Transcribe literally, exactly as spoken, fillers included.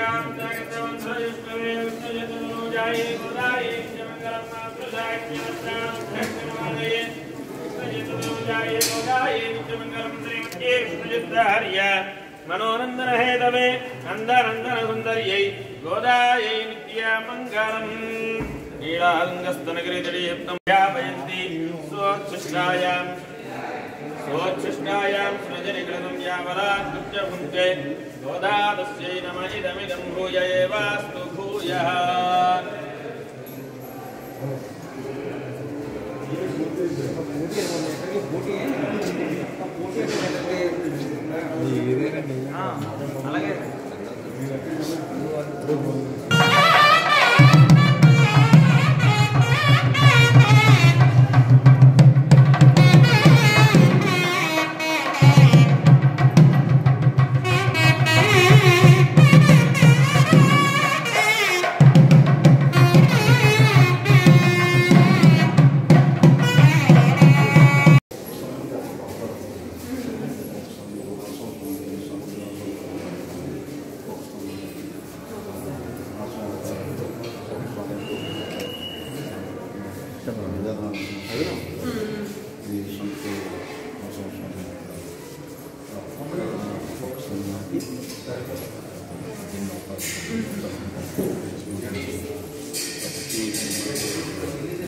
मनोनंदन Hathaway Nandanandan सुंदर्यै गोदायै नित्यमंगलम् नीलांगस्तनगिरिदीप्तं ध्यापयन्ति स्वच्छिष्टायां स्वच्छिष्टायां सृजनिकृतं यावलाकृत्य भुङ्क्ते गोदादस्यै नमः इदमिदं भूय एवास्तु भूयः అలాగే